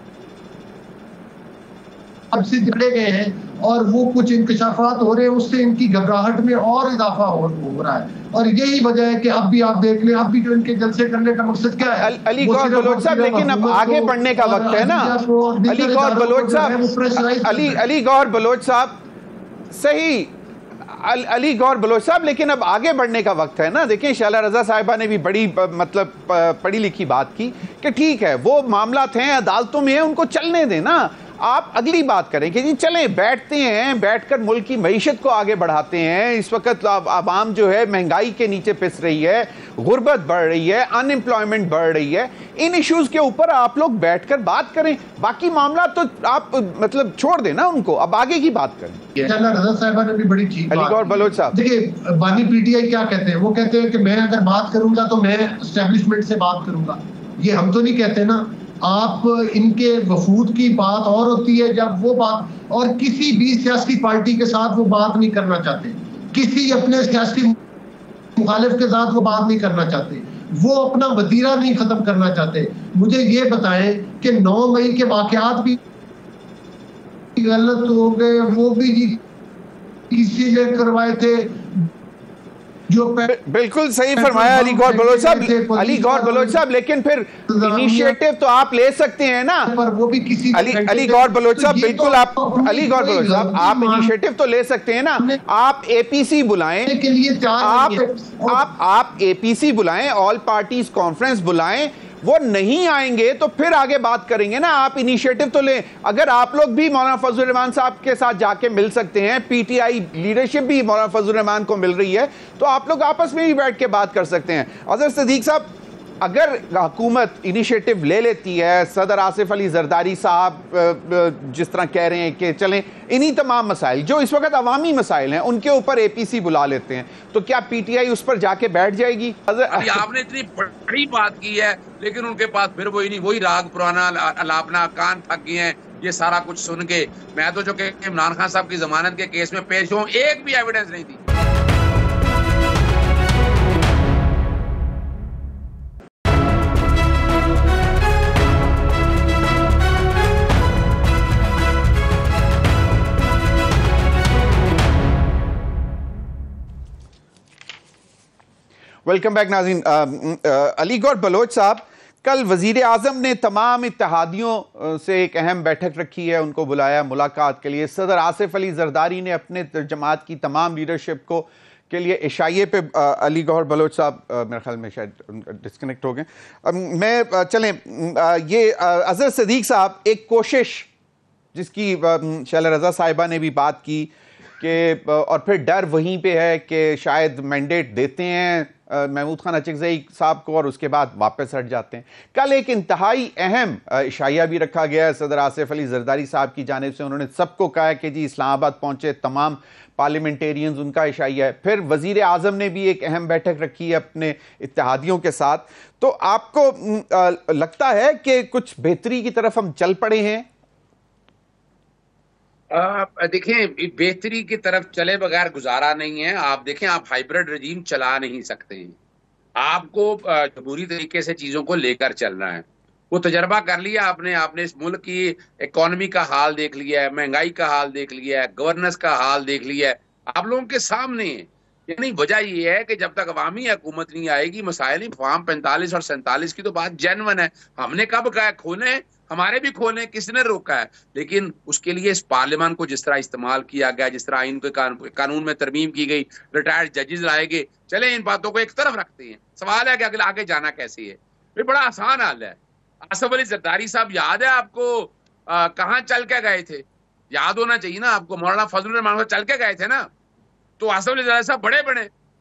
अब से झगड़े गए हैं और वो कुछ इंकशाफात हो रहे हैं, उससे इनकी घबराहट में और इजाफा हो रहा है। और यही वजह है कि अब भी आप देख लें, अब भी जो इनके जलसे करने का मकसद क्या है? अली गौर बलोच साहब, लेकिन अब आगे बढ़ने का वक्त है ना। अली गौर बलोच साहब, अली गौर बलोच साहब, सही अली गौर बलोच साहब, लेकिन अब आगे बढ़ने का वक्त है ना। देखिए, शैला रजा साहिबा ने भी बड़ी मतलब पढ़ी लिखी बात की कि ठीक है वो मामला हैं अदालतों में है, उनको चलने दें ना। आप अगली बात करें कि जी चलें, बैठते हैं, बैठकर मुल्क की मईशत को आगे बढ़ाते हैं। इस वक्त आवाम जो है महंगाई के नीचे पिस रही है, गुर्बत बढ़ रही है, अनएम्प्लॉयमेंट बढ़ रही है। इन इश्यूज के ऊपर आप लोग बैठकर बात करें, बाकी मामला तो आप मतलब छोड़ देना उनको, अब आगे की बात करें। रजा साहिबा ने भी बड़ी ठीक अली गौर बलोच साहब, देखिए बानी पीटीआई क्या कहते हैं, वो कहते हैं कि मैं अगर बात करूंगा तो मैं एस्टेब्लिशमेंट से बात करूंगा। ये हम तो नहीं कहते ना। आप इनके वफूद की बात और होती है जब वो बात, और किसी भी सियासी पार्टी के साथ वो बात नहीं करना चाहते, किसी अपने सियासी मुखालिफ के साथ वो बात नहीं करना चाहते, वो अपना वतीरा नहीं खत्म करना चाहते। मुझे ये बताएं कि 9 मई के वाकयात भी गलत हो गए, वो भी किसी ने करवाए थे। जो बिल्कुल सही फरमाया अली गौर बलोच साहब, अली गौर बलोच साहब, लेकिन फिर इनिशिएटिव तो आप ले सकते हैं ना, पर वो भी किसी अली गौर बलोच साहब, बिल्कुल आप अली गौर बलोच साहब, आप इनिशिएटिव तो ले सकते हैं ना, आप एपीसी बुलाएं के लिए आप एपीसी बुलाएं, ऑल पार्टीज कॉन्फ्रेंस बुलाएं, वो नहीं आएंगे तो फिर आगे बात करेंगे ना, आप इनिशिएटिव तो लें। अगर आप लोग भी मौलाना फजलुर रहमान साहब के साथ जाके मिल सकते हैं, पीटीआई लीडरशिप भी मौलाना फजलुर रहमान को मिल रही है, तो आप लोग आपस में भी बैठ के बात कर सकते हैं। अजहर सिद्दीक साहब, अगर हुकूमत इनिशिएटिव ले लेती है, सदर आसिफ अली जरदारी साहब जिस तरह कह रहे हैं कि चलें इन्हीं तमाम मसाइल जो इस वक्त अवामी मसाइल हैं उनके ऊपर एपीसी बुला लेते हैं, तो क्या पीटीआई उस पर जाके बैठ जाएगी? आपने इतनी बड़ी बात की है, लेकिन उनके पास फिर वही राग पुराना अलापना, कान थक गए हैं ये सारा कुछ सुन के। मैं तो जो कि इमरान खान साहब की जमानत के केस में पेश हूँ, एक भी एविडेंस नहीं थी। वेलकम बैक नाज़रीन। अली गौर बलोच साहब, कल वजीर आजम ने तमाम इत्तेहादियों से एक अहम बैठक रखी है, उनको बुलाया मुलाकात के लिए। सदर आसिफ अली जरदारी ने अपने जमात की तमाम लीडरशिप को के लिए इशाइये पे अली गौर बलोच साहब मेरे ख्याल में शायद डिस्कनेक्ट हो गए। मैं चलें ये अजहर सिद्दीक साहब, एक कोशिश जिसकी शैला रज़ा साहिबा ने भी बात की कि और फिर डर वहीं पे है कि शायद मैंडेट देते हैं महमूद खान अचकज़ई साहब को और उसके बाद वापस हट जाते हैं। कल एक इंतहाई अहम इशाया भी रखा गया है सदर आसिफ अली जरदारी साहब की जानिब से। उन्होंने सबको कहा कि जी इस्लामाबाद पहुंचे तमाम पार्लियामेंटेरियंस, उनका इशाया है। फिर वजीर आजम ने भी एक अहम बैठक रखी है अपने इत्तेहादियों के साथ। तो आपको लगता है कि कुछ बेहतरी की तरफ हम चल पड़े हैं? देखें, बेहतरी की तरफ चले बगैर गुजारा नहीं है। आप देखें, आप हाइब्रिड रजीम चला नहीं सकते हैं, आपको जमहूरी तरीके से चीजों को लेकर चलना है। वो तजर्बा कर लिया आपने इस मुल्क की इकोनॉमी का हाल देख लिया है, महंगाई का हाल देख लिया है, गवर्नेंस का हाल देख लिया है, आप लोगों के सामने है। यानी वजह यह है कि जब तक अवामी हुकूमत नहीं आएगी, मसाइल फार्म 45 और 47 की तो बात जेन्युइन है। हमने कब कहा खोले, हमारे भी खोले, किसने रोका है? लेकिन उसके लिए इस पार्लियामान को जिस तरह इस्तेमाल किया गया, जिस तरह आइन के कानून में तरमीम की गई, रिटायर्ड जजेस लाए गए, चले इन बातों को एक तरफ रखते हैं। सवाल है कि अगले आगे जाना कैसे है। फिर बड़ा आसान हाल है। आसिफ अली जरदारी साहब, याद है आपको कहाँ चल के गए थे? याद होना चाहिए ना आपको। मौलाना फजलुर रहमान चल के गए थे ना। तो आसिफ अली जरदारी साहब बड़े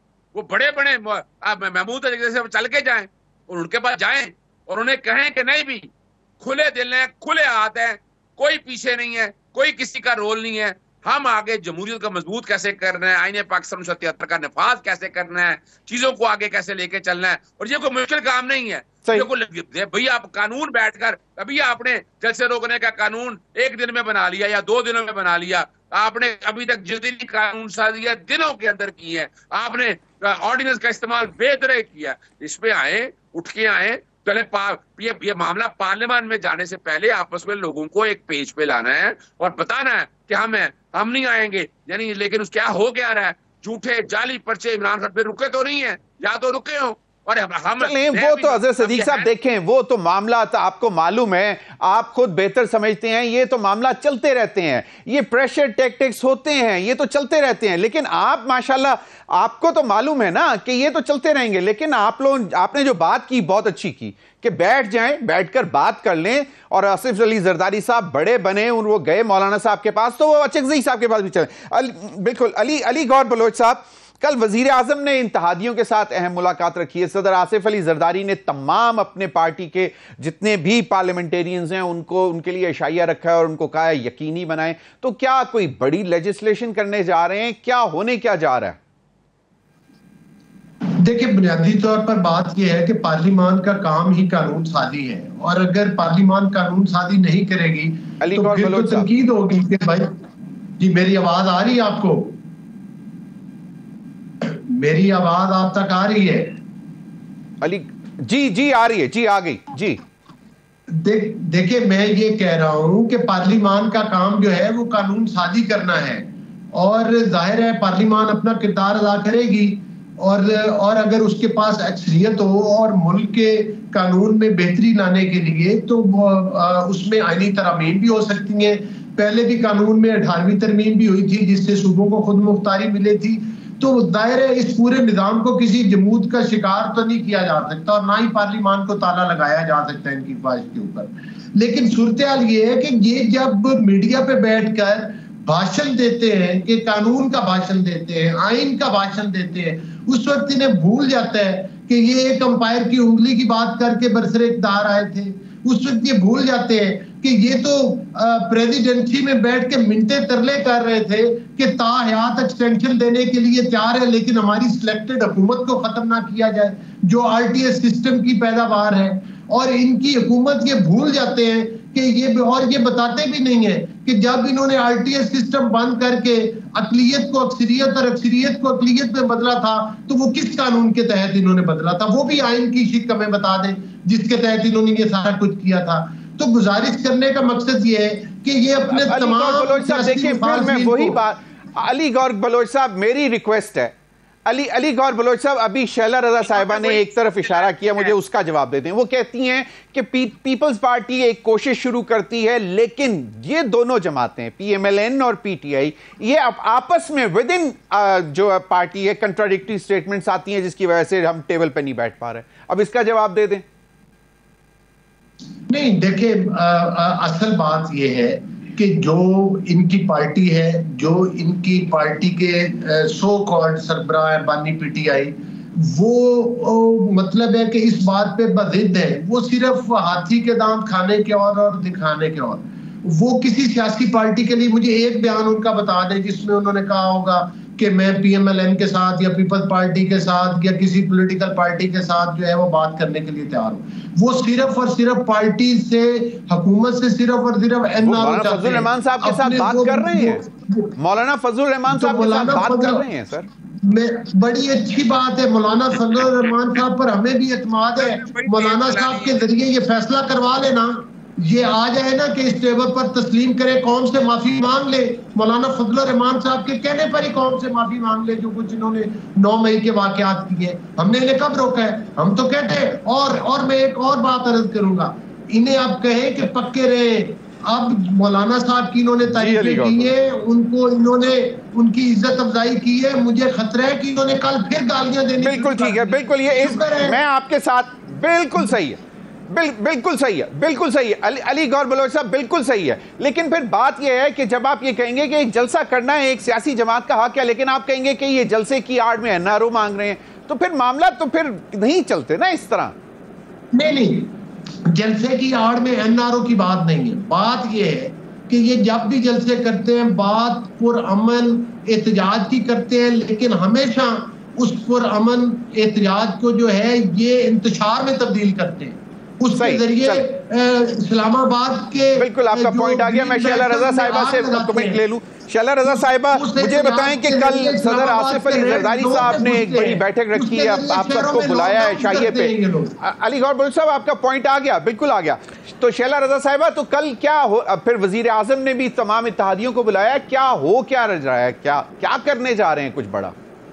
बड़े महमूद से चल के जाएं और उनके पास जाएं और उन्हें कहें कि नहीं भी खुले दिल हैं, खुले हाथ हैं, कोई पीछे नहीं है, कोई किसी का रोल नहीं है। हम आगे जमहूरियत को मजबूत कैसे करना है, आईने पाकिस्तान 1977 का नफाज कैसे करना है, चीजों को आगे कैसे लेके चलना है। और ये कोई मुश्किल काम नहीं है। भैया आप कानून बैठकर, अभी आपने जलसे रोकने का कानून एक दिन में बना लिया या 2 दिनों में बना लिया। आपने अभी तक जितनी कानून साजियां दिनों के अंदर की है, आपने ऑर्डिनेंस का इस्तेमाल बेहतर किया। इस पे आए, उठ के आए, चले ये मामला पार्लियामान में जाने से पहले आपस में लोगों को एक पेज पे लाना है और बताना है कि हम नहीं आएंगे। यानी लेकिन क्या हो क्या रहा है? झूठे जाली पर्चे इमरान खान पे रुके तो नहीं है, या तो रुके हो। और हम वो तो अजहर सिद्दीक साहब देखें, वो तो मामला तो आपको मालूम है, आप खुद बेहतर समझते हैं, ये तो मामला चलते रहते हैं, ये प्रेशर टैक्टिक्स होते हैं, ये तो चलते रहते हैं। लेकिन आप माशाल्लाह, आपको तो मालूम है ना कि ये तो चलते रहेंगे। लेकिन आपने जो बात की बहुत अच्छी की कि बैठ जाएं, बैठकर बात कर लें। और आसिफ अली जरदारी साहब बड़े बने, वो गए मौलाना साहब के पास, तो वो अचकज़ई साहब के पास भी चले। बिल्कुल अली गौर बलोच साहब, कल वजीर आजम ने इत्तेहादियों के साथ अहम मुलाकात रखी है। सदर आसिफ अली जरदारी ने तमाम अपने पार्टी के जितने भी पार्लियामेंटेरियंस हैं उनके लिए इशाया रखा है और उनको कहा है यकीनी बनाएं। तो क्या कोई बड़ी लेजिस्लेशन करने जा रहे हैं? क्या होने क्या जा रहा है? देखिए, बुनियादी तौर पर बात यह है कि पार्लियामान का काम ही कानून साजी है, और अगर पार्लियामान कानून साजी नहीं करेगी तो फिर तो तनकीद होगी कि भाई जी। मेरी आवाज आ रही है आपको? मेरी आवाज आप तक आ रही है? अली जी आ रही है, जी आ गई जी। देखिए, मैं ये कह रहा हूं कि पार्लियामान का काम जो है वो कानून साजी करना है, और जाहिर है पार्लियामान अपना किरदार अदा करेगी। और अगर उसके पास अक्सरियत हो और मुल्क के कानून में बेहतरी लाने के लिए तो उसमें आईनी तरमीम भी हो सकती हैं। पहले भी कानून में 18वीं तरमीम भी हुई थी जिससे सूबों को खुद मुख्तारी मिली थी। तो दायरे इस पूरे निजाम को किसी जमूद का शिकार तो नहीं किया जा सकता और ना ही पार्लिमान को ताला लगाया जा सकता है इनकी ख्वाहिश के ऊपर। लेकिन सूरत हाल ये है कि ये जब मीडिया पे बैठकर भाषण देते हैं कि कानून का भाषण देते हैं, आइन का भाषण देते हैं, उस वक्त इन्हें भूल जाता है कि ये एक अंपायर की उंगली की बात करके बरसरे इक़्तिदार आए थे। उस वक्त ये भूल जाते हैं कि ये तो प्रेसिडेंसी में बैठ के मिनटे तरले कर रहे थे कि ताहयात एक्सटेंशन देने के लिए तैयार है लेकिन हमारी सिलेक्टेड हुकूमत को खत्म ना किया जाए जो आरटीएस सिस्टम की पैदावार है। और इनकी हुकूमत ये भूल जाते हैं कि ये बताते भी नहीं है कि जब इन्होंने आरटीएस सिस्टम बंद करके अक़लियत को अक्सरियत और अक्सरियत को अक़लियत में बदला था तो वो किस कानून के तहत इन्होंने बदला था, वो भी आइन की शिक हमें बता दें जिसके तहत इन्होंने ये सारा कुछ किया था। तो गुजारिश करने का मकसद ये है कि ये अपने तमाम देखिए फिर मैं वही बात अली गौर बलोच साहब, मेरी रिक्वेस्ट है अली गौर बलोच साहब, अभी शैला रजा साहिबा ने एक तरफ इशारा किया, मुझे उसका जवाब दे दें। वो कहती हैं कि पीपल्स पार्टी एक कोशिश शुरू करती है लेकिन ये दोनों जमातें पीएमएलएन और पीटीआई ये आपस में विद इन जो पार्टी है कंट्राडिक्टरी स्टेटमेंट्स आती हैं जिसकी वजह से हम टेबल पे नहीं बैठ पा रहे। अब इसका जवाब दे दें। नहीं देखिए, असल बात यह है कि जो इनकी पार्टी है, जो इनकी पार्टी के सो कॉल्ड सरबराह बानी पीटीआई, वो मतलब है कि इस बात पे बज़िद है, वो सिर्फ हाथी के दांत खाने के और दिखाने के और। वो किसी सियासी पार्टी के लिए मुझे एक बयान उनका बता दें जिसमें उन्होंने कहा होगा कि मैं पीएमएलएन के साथ या पीपल्स पार्टी के साथ या किसी पॉलिटिकल पार्टी के साथ जो है वो बात करने के लिए तैयार हूँ। वो सिर्फ और सिर्फ पार्टी से, हुकूमत से सिर्फ और सिर्फ मौलाना फजलुर रहमान साहब के साथ बात कर रहे हैं। मौलाना फजलुर रहमान साहब के साथ बात कर रहे हैं सर। बड़ी अच्छी बात है, मौलाना फजलुर रहमान साहब पर हमें भी एतमाद है। मौलाना साहब के जरिए ये फैसला करवा लेना, ये आ जाए ना कि इस टेबल पर तस्लीम करे, कौम से माफी मांग ले। मौलाना फजलुर रहमान साहब के कहने पर ही कौम से माफी मांग ले जो कुछ इन्होंने 9 मई के वाकयात किए। हमने इन्हें कब रोका है? हम तो कहते हैं। और मैं एक और बात अर्ज करूंगा, इन्हें आप कहें कि पक्के रहे। अब मौलाना साहब की इन्होंने तारीफें की है, उनको इन्होंने उनकी इज्जत अफजाई की है, मुझे खतरा है कि इन्होंने कल फिर गालियां देनी। बिल्कुल ठीक है, बिल्कुल ये मैं आपके साथ बिल्कुल सही है, बिल्कुल सही है, बिल्कुल सही है अली गौर बलोच साहब, बिल्कुल सही है। लेकिन फिर बात यह है कि जब आप ये कहेंगे कि एक जलसा करना है, एक सियासी जमात का हक है, लेकिन आप कहेंगे कि ये जलसे की आड़ में एनआरओ मांग रहे हैं, तो फिर मामला तो फिर नहीं चलते ना इस तरह। नहीं, जलसे की आड़ में एनआरओ की बात नहीं है। बात यह है कि ये जब भी जलसे करते हैं बात पुरअमन एहतजाज की करते हैं, लेकिन हमेशा उस पुरअमन एहतजाज को जो है ये इंतशार में तब्दील करते हैं। उसके जरिए इस्लामाबाद के बिल्कुल आपका पॉइंट आ गया। मैं शैला रजा साहिबा से कमेंट ले लूं। शैला रजा साहिबा, मुझे बताएं कि कल सदर आसिफ अली जरदारी साहब ने एक बड़ी बैठक रखी है, आप सबको बुलाया है शाहिए पे। अली गौर बलोच साहब, आपका पॉइंट आ गया, बिल्कुल आ गया। तो शैला रजा साहिबा, तो कल क्या हो, फिर वजीर आजम ने भी तमाम इत्तेहादियों को बुलाया, क्या रहा है, क्या करने जा रहे हैं कुछ बड़ा?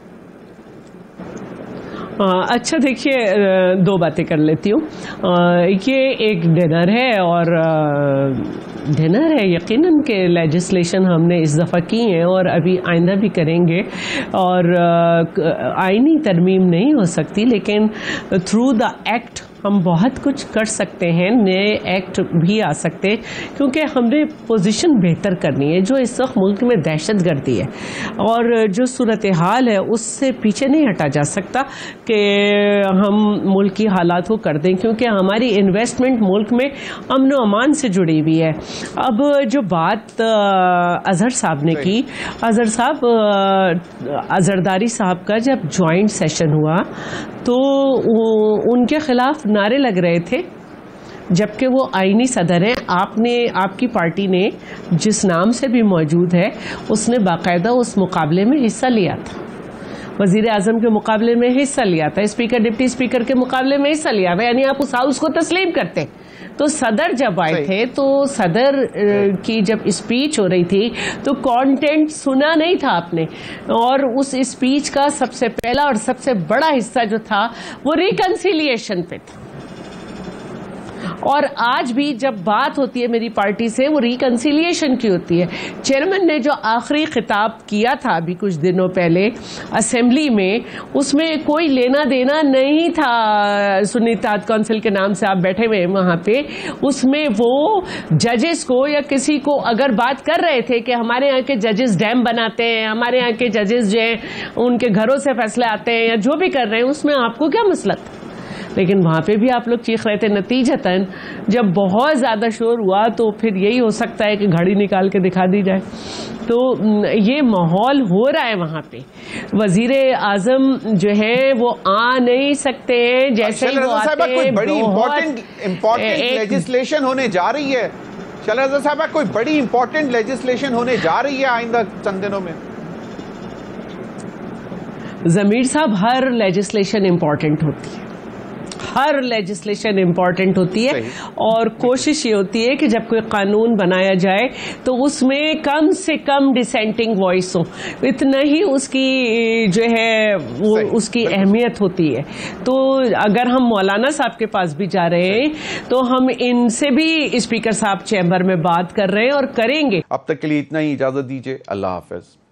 अच्छा देखिए, 2 बातें कर लेती हूँ। ये एक डिनर है और डिनर है यकीनन के लेजिस्लेशन हमने इस दफ़ा की हैं और अभी आइंदा भी करेंगे। और आईनी तरमीम नहीं हो सकती, लेकिन थ्रू द एक्ट हम बहुत कुछ कर सकते हैं, नए एक्ट भी आ सकते हैं, क्योंकि हमने पोजीशन बेहतर करनी है। जो इस वक्त मुल्क में दहशत गर्दी है और जो सूरत हाल है उससे पीछे नहीं हटा जा सकता कि हम मुल्क की हालात को कर दें, क्योंकि हमारी इन्वेस्टमेंट मुल्क में अमन व अमान से जुड़ी हुई है। अब जो बात अजहर साहब ने की, अजहर साहब अजहरदारी साहब का जब जॉइंट सेशन हुआ तो उनके खिलाफ नारे लग रहे थे, जबकि वो आईनी सदर हैं। आपकी पार्टी ने जिस नाम से भी मौजूद है उसने बाकायदा उस मुकाबले में हिस्सा लिया था, वजीर आजम के मुकाबले में हिस्सा लिया था, स्पीकर डिप्टी स्पीकर के मुकाबले में हिस्सा लिया था, यानी आप उस हाउस को तस्लीम करते हैं। तो सदर जब आए थे तो सदर की जब स्पीच हो रही थी तो कंटेंट सुना नहीं था आपने, और उस स्पीच का सबसे पहला और सबसे बड़ा हिस्सा जो था वो रिकंसिलिएशन पे था। और आज भी जब बात होती है मेरी पार्टी से वो रिकंसिलिएशन की होती है। चेयरमैन ने जो आखिरी खिताब किया था अभी कुछ दिनों पहले असेंबली में, उसमें कोई लेना देना नहीं था सुन्नी इत्तेहाद काउंसिल के नाम से आप बैठे हुए हैं वहां पे। उसमें वो जजेस को या किसी को अगर बात कर रहे थे कि हमारे यहाँ के जजेस डैम बनाते हैं, हमारे यहाँ के जजेस जो हैं उनके घरों से फैसले आते हैं या जो भी कर रहे हैं, उसमें आपको क्या मसला था? लेकिन वहां पे भी आप लोग चीख रहे थे। नतीजतन जब बहुत ज्यादा शोर हुआ तो फिर यही हो सकता है कि घड़ी निकाल के दिखा दी जाए। तो ये माहौल हो रहा है वहां पे। वजीरे आजम जो है वो आ नहीं सकते हैं, जैसे ही वो आते हैं कोई बड़ी इंपॉर्टेंट लेजिस्लेशन होने जा रही है। शैलजा साहब, कोई बड़ी इंपॉर्टेंट लेजिस्लेशन होने जा रही है आइंदा चंद दिनों में? जमीर साहब, हर लेजिस्लेशन इंपॉर्टेंट होती है, हर लेजिस्लेशन इंपॉर्टेंट होती है, और कोशिश ये होती है कि जब कोई कानून बनाया जाए तो उसमें कम से कम डिसेंटिंग वॉइस हो, इतना ही उसकी जो है वो उसकी अहमियत होती है। तो अगर हम मौलाना साहब के पास भी जा रहे हैं तो हम इनसे भी स्पीकर साहब चैम्बर में बात कर रहे हैं और करेंगे। अब तक के लिए इतना ही, इजाजत दीजिए, अल्लाह हाफिज।